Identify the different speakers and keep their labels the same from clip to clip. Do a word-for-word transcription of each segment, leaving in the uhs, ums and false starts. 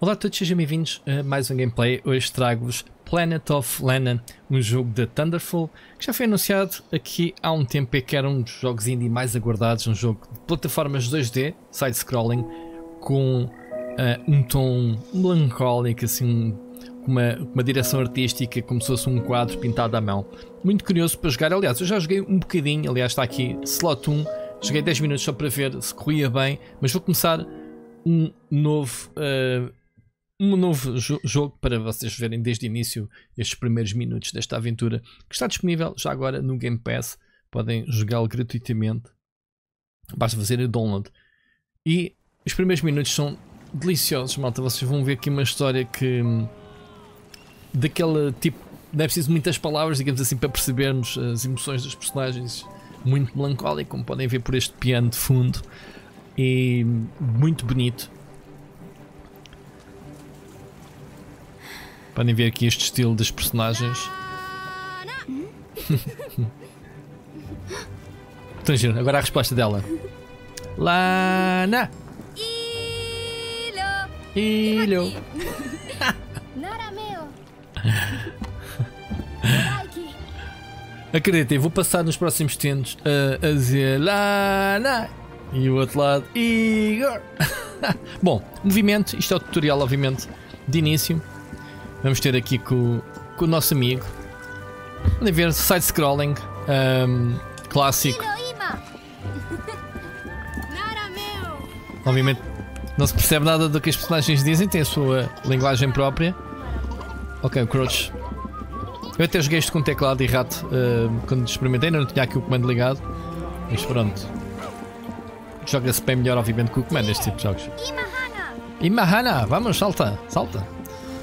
Speaker 1: Olá a todos, sejam bem-vindos a mais um gameplay. Hoje trago-vos Planet of Lana, um jogo da Thunderful, que já foi anunciado aqui há um tempo e que era um dos jogos indie mais aguardados, um jogo de plataformas dois D, side-scrolling, com uh, um tom melancólico, assim, uma, uma direção artística como se fosse um quadro pintado à mão. Muito curioso para jogar, aliás, eu já joguei um bocadinho, aliás está aqui slot um, joguei dez minutos só para ver se corria bem, mas vou começar um novo... Uh, Um novo jo jogo para vocês verem desde o início estes primeiros minutos desta aventura, que está disponível já agora no Game Pass. Podem jogá-lo gratuitamente, basta fazer o download. E os primeiros minutos são deliciosos, malta. Vocês vão ver aqui uma história que daquele tipo, não é preciso muitas palavras, digamos assim, para percebermos as emoções dos personagens. Muito melancólico, como podem ver por este piano de fundo, e muito bonito. Podem ver aqui este estilo das personagens. Então, giro. Agora a resposta dela. Lana! Ilho! Acreditem, vou passar nos próximos tempos a, a dizer Lana! E o outro lado Igor! Bom, movimento. Isto é o tutorial, obviamente, de início. Vamos ter aqui com, com o nosso amigo. Podem ver side-scrolling, um, clássico. Obviamente não se percebe nada do que as personagens dizem, tem a sua linguagem própria. Ok, o Crouch. Eu até joguei isto com teclado e rato uh, quando experimentei, ainda não tinha aqui o comando ligado. Mas pronto. Joga-se bem melhor, obviamente, com o comando este tipo de jogos. Imahana! Vamos, salta! Salta!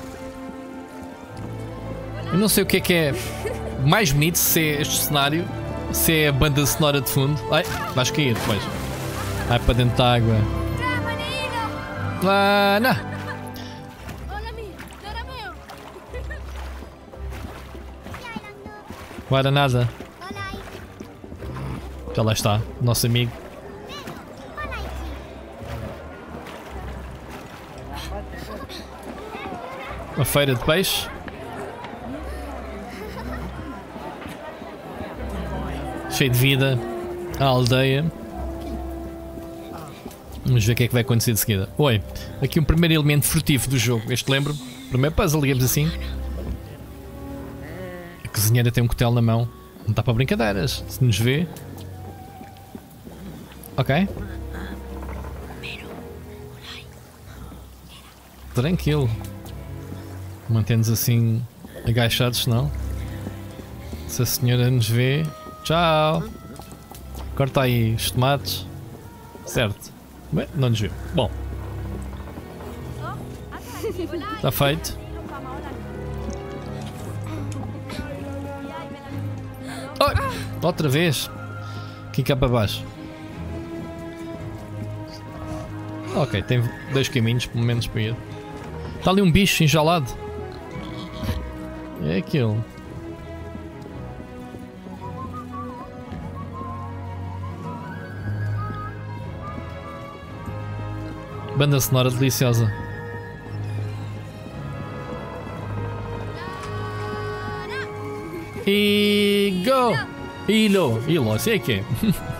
Speaker 1: Eu não sei o que é que é mais bonito, se é este cenário, se é a banda sonora de fundo. Ai, vais cair depois. Vai para dentro da água. Lana! Guarda nada. Já lá está, nosso amigo. Uma feira de peixe. Cheio de vida, a aldeia. Vamos ver o que é que vai acontecer de seguida. Oi, aqui um primeiro elemento furtivo do jogo. Este lembro, primeiro puzzle, digamos assim. A cozinheira tem um cutelo na mão. Não está para brincadeiras, se nos vê. Ok. Tranquilo. Mantém-nos assim agachados, senão se a senhora nos vê. Tchau! Corta aí os tomates. Certo. Bem, não nos viu. Bom. Está feito. Oh, outra vez. Aqui cá para baixo. Ok, tem dois caminhos, pelo menos para ir. Está ali um bicho enjalado. É aquilo. Banda sonora deliciosa. E go! Ilo! Ilo, assim é que é.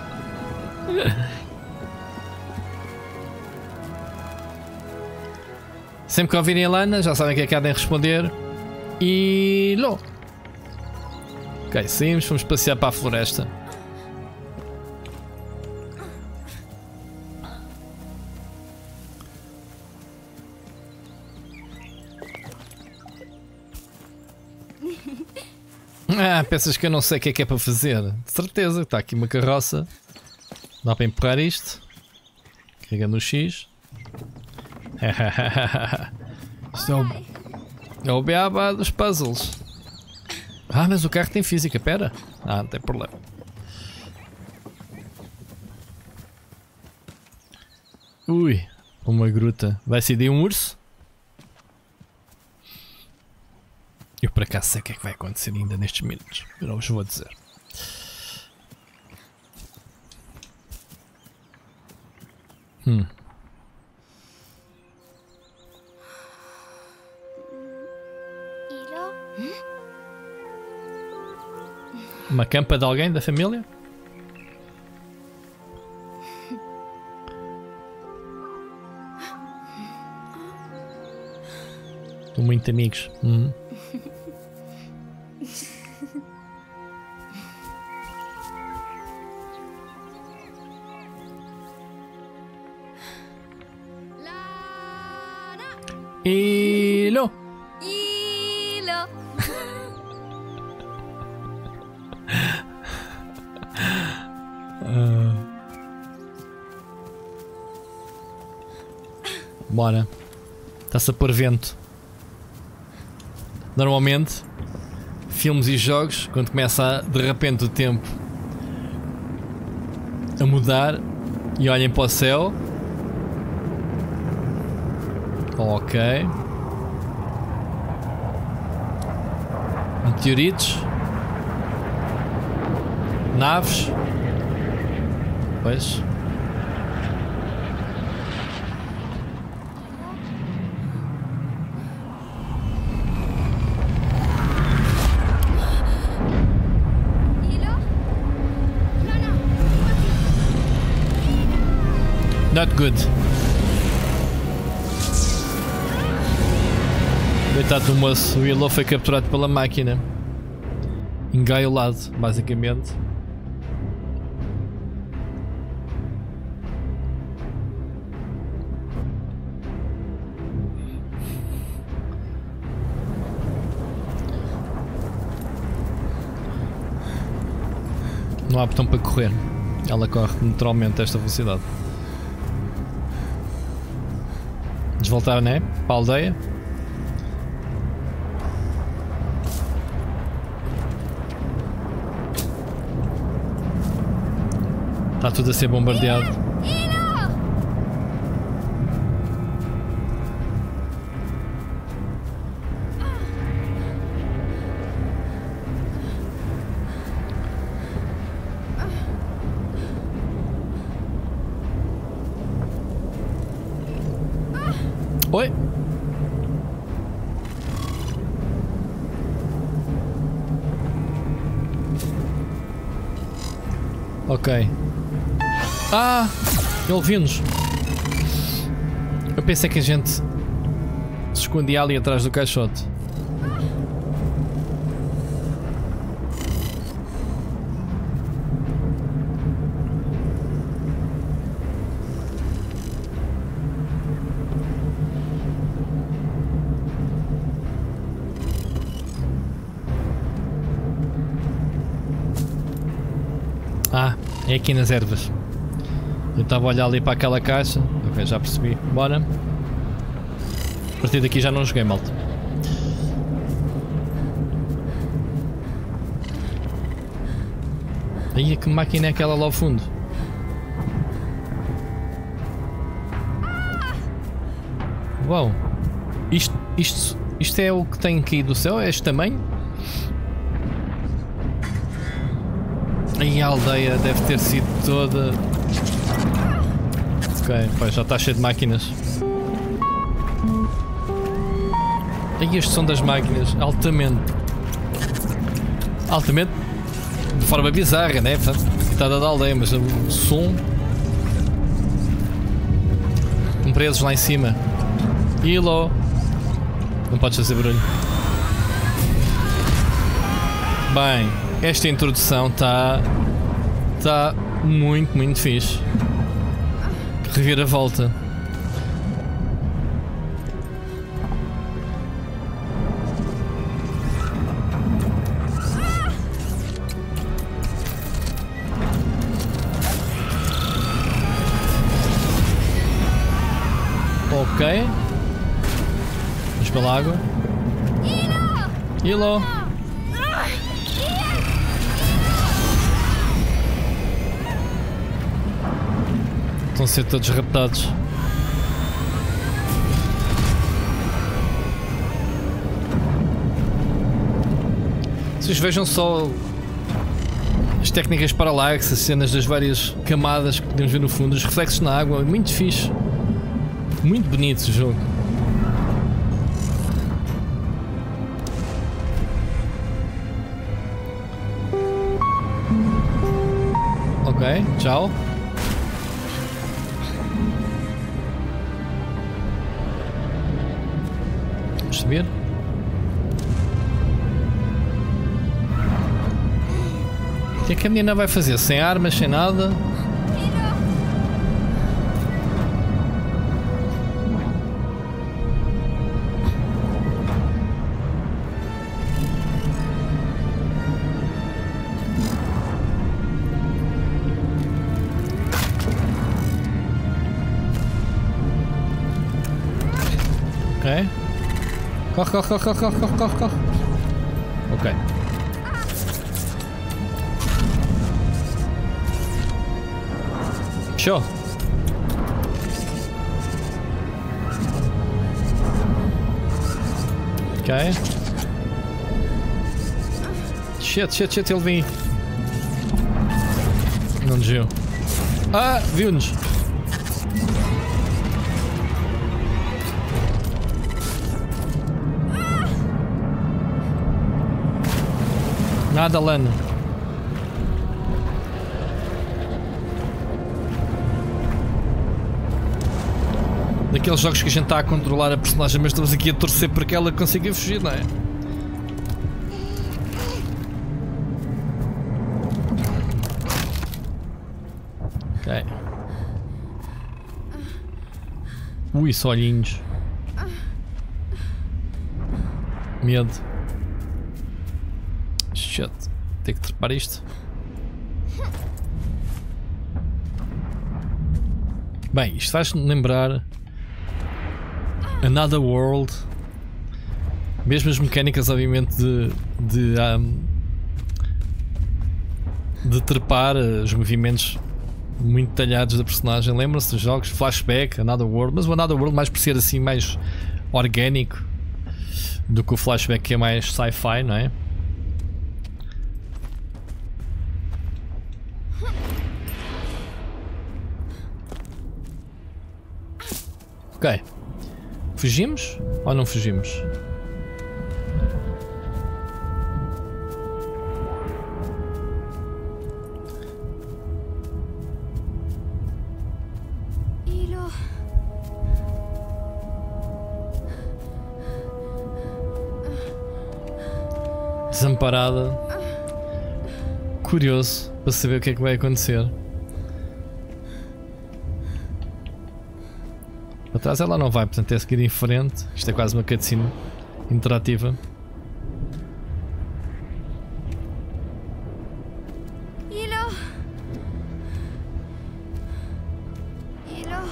Speaker 1: Sempre que ouvirem a Lana, já sabem o que é que há de responder. Ilo! Ok, saímos, fomos passear para a floresta. Ah, pensas que eu não sei o que é que é para fazer? De certeza, está aqui uma carroça. Dá para empurrar isto. Carregando o X. Isto é o, é o beabá dos puzzles. Ah, mas o carro tem física, pera. Ah, não tem problema. Ui, uma gruta. Vai ser de um urso? Eu por acaso sei o que é que vai acontecer ainda nestes minutos. Eu não vos vou dizer. Hum. Uma campa de alguém da família? Estou muito amigos. Uhum. Ilo!
Speaker 2: Ilo!
Speaker 1: uh. Bora. Está-se a pôr vento. Normalmente, filmes e jogos, quando começa a, de repente o tempo a mudar e olhem para o céu. Ok. Meteoritos. Naves. Pois. Not good. Coitado do moço, o Ilo foi capturado pela máquina. Engaiolado, basicamente. Não há botão para correr. Ela corre naturalmente a esta velocidade. Vamos voltar, né? Para a aldeia. Está tudo a ser bombardeado. Oi. Ok. Ah, ele viu-nos. Eu pensei que a gente se escondia ali atrás do caixote. Ah, é aqui nas ervas. Eu estava a olhar ali para aquela caixa. Ok, já percebi. Bora. A partir daqui já não joguei, malta. Aí, que máquina é aquela lá ao fundo? Uau. Isto, isto, isto é o que tem caído do céu? É este tamanho? Aí a aldeia deve ter sido toda... Ok, pois já está cheio de máquinas. Aí este som das máquinas, altamente... Altamente... De forma bizarra, né? Coitada da aldeia, mas o som... Com presos lá em cima. Ilo! Não podes fazer barulho. Bem... Esta introdução está está muito, muito fixe. Reviravolta. Ok. Vamos pela água. Ilo! Estão a ser todos raptados. Vocês vejam só as técnicas paralaxe, as cenas das várias camadas que podemos ver no fundo, os reflexos na água, muito fixe. Muito bonito o jogo. Ok, tchau. Vamos subir. O que é que a menina vai fazer? Sem armas, sem nada? Ok. Corre, corre, corre, corre, corre, corre, corre. Ok. Show. Ok. Shit, shit, shit, ele vem. Não nos viu. Ah, viu-nos. Nada, Lana. Daqueles jogos que a gente está a controlar a personagem, mas estamos aqui a torcer para que ela consiga fugir, não é? Ok. Ui, só olhinhos. Medo. Shit, tenho que trepar isto. Bem, isto faz-me lembrar Another World. Mesmo as mecânicas, obviamente, de de, um, de trepar, os movimentos muito detalhados da personagem. Lembram-se dos jogos Flashback, Another World, mas o Another World mais por ser assim mais orgânico do que o Flashback, que é mais sci-fi, não é? Ok. Fugimos ou não fugimos?
Speaker 2: Hilo.
Speaker 1: Desamparada. Curioso para saber o que é que vai acontecer. Atrás ela não vai, portanto é seguir em frente. Isto é quase uma cutscene interativa.
Speaker 2: Hilo. Hilo.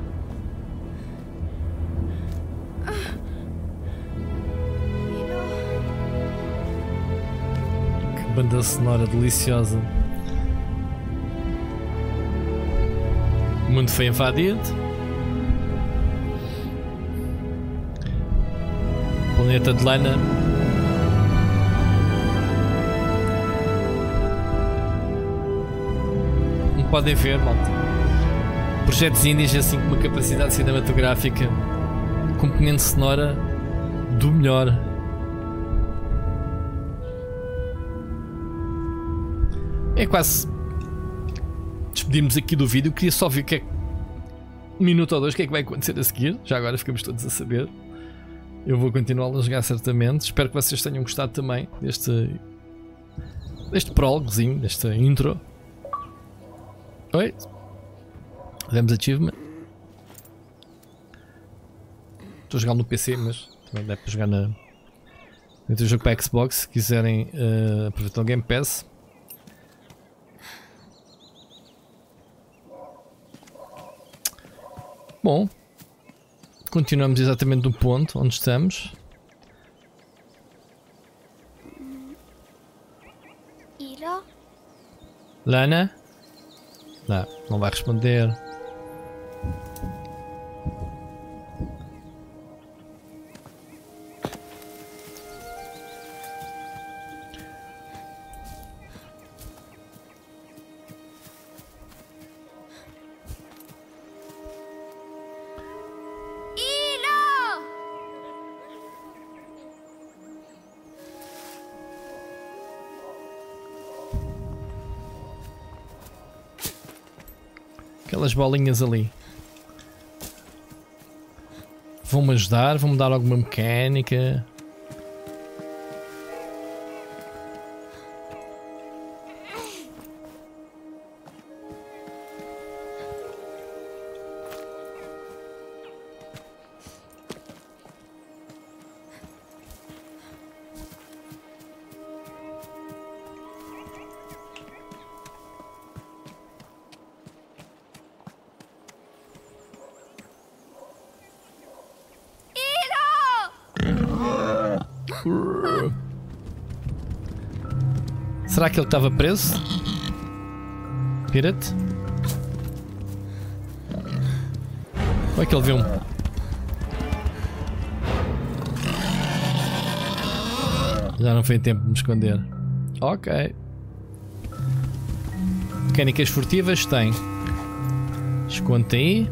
Speaker 2: Hilo.
Speaker 1: Que banda sonora deliciosa. O mundo foi invadido. Planeta de Lana. Como podem ver, malta, projetos indies assim com uma capacidade cinematográfica, componente sonora do melhor. É quase despedimos aqui do vídeo. Queria só ver o que é, um minuto ou dois, o que é que vai acontecer a seguir. Já agora ficamos todos a saber. Eu vou continuar a jogar certamente. Espero que vocês tenham gostado também deste deste prólogozinho, desta intro. Oi. Vemos achievement. Estou a jogar no P C, mas também dá para jogar na outro jogo para Xbox, se quiserem uh, aproveitar o Game Pass. Bom, continuamos exatamente no ponto onde estamos.
Speaker 2: Hilo.
Speaker 1: Lana? Não, não vai responder. Aquelas bolinhas ali. Vão-me ajudar? Vão-me dar alguma mecânica? Será que ele estava preso? Pirate? Ou é que ele viu-me? Já não foi tempo de me esconder. Ok. Mecânicas furtivas tem. Esconde aí.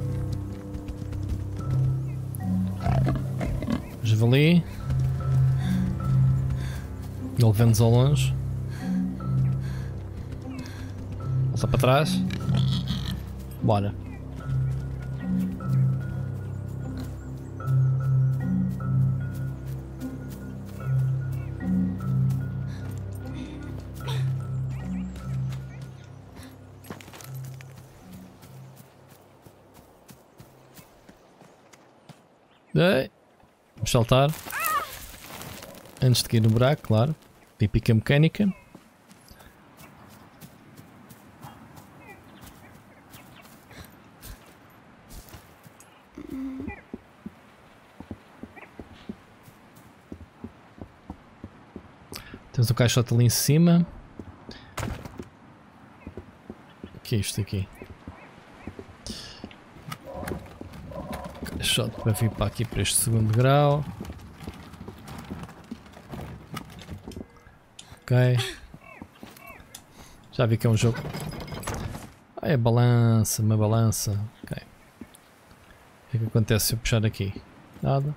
Speaker 1: Javali. Ele vê-nos ao longe. Volta para trás. Bora. Ei. Vamos saltar. Antes de cair no buraco, claro. Típica mecânica. Temos o caixote ali em cima. O que é isto aqui? Caixote para vir para aqui para este segundo grau. Ok. Já vi que é um jogo. Ah, é balança, uma balança. Ok. O que é que acontece se eu puxar aqui? Nada.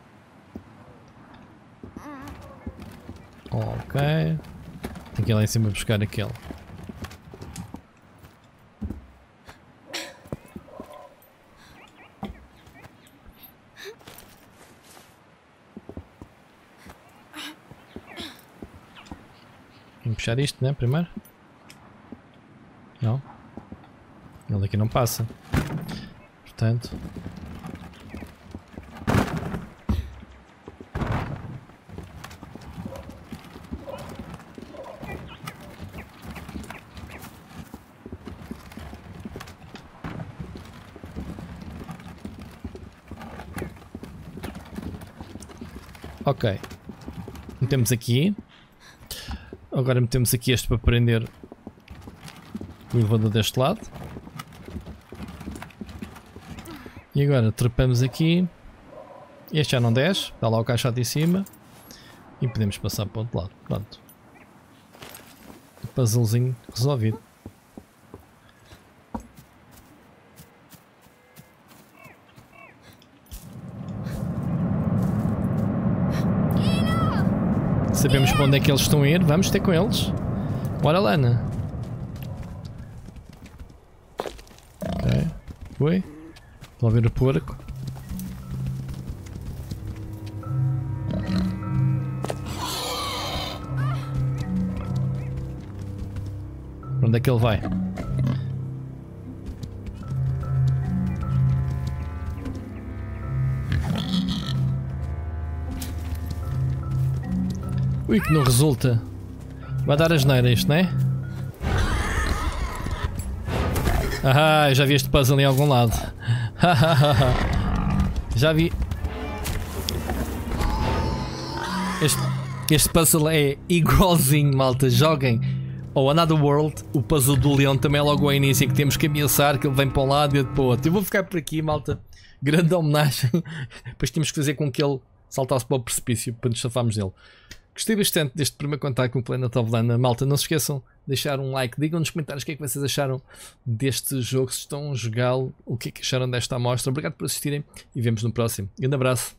Speaker 1: Ok. Tem que ir lá em cima buscar aquele. Tem que puxar isto, né? Primeiro? Não. Ele aqui não passa. Portanto. Ok, metemos aqui, agora metemos aqui este para prender o elevador deste lado e agora trepamos aqui, este já não desce, está lá o caixote em cima e podemos passar para o outro lado. Pronto, puzzlezinho resolvido. Sabemos para onde é que eles estão a ir, vamos ter com eles. Bora, Lana. Ok, foi. Vou ver o porco. Para onde é que ele vai? Ui, que não resulta. Vai dar asneira isto, não é? Ah, já vi este puzzle em algum lado. Já vi. Este, este puzzle é igualzinho, malta. Joguem ao Another World. O puzzle do leão também é logo ao início, em que temos que ameaçar que ele vem para um lado e outro para o outro. Eu vou ficar por aqui, malta. Grande homenagem. Depois temos que fazer com que ele saltasse para o precipício para nos safarmos dele. Gostei bastante deste primeiro contacto com o Planet of Lana. Malta, não se esqueçam de deixar um like. Digam nos comentários o que é que vocês acharam deste jogo. Se estão a jogá-lo, o que é que acharam desta amostra. Obrigado por assistirem e vemos no próximo. Grande abraço.